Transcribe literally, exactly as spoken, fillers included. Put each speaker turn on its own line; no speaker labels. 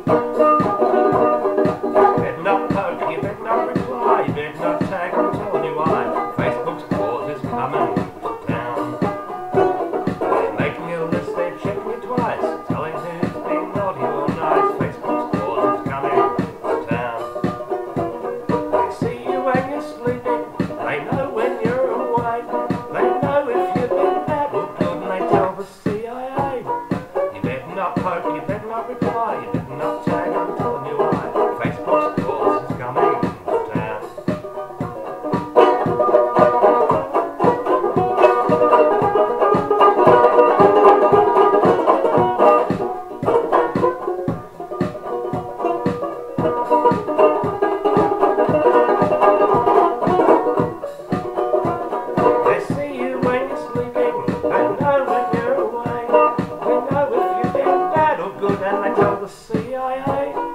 better not poke, you better not reply, you better not tag, I'm telling you why. Facebook's clause is coming to town. They're making a list, they're checking it twice, telling who's been naughty or nice. Facebook's clause is coming to town. They see you when you're sleeping, they know when you're awake, they know if you've been bad or good, and they tell the C I A. You better not poke, you better not reply, you better not tag, I'm telling you why. Facebook's clause is coming to town. They see you when you're sleeping, they know when you're awake, they know if you've been bad or good, and they tell the C I A.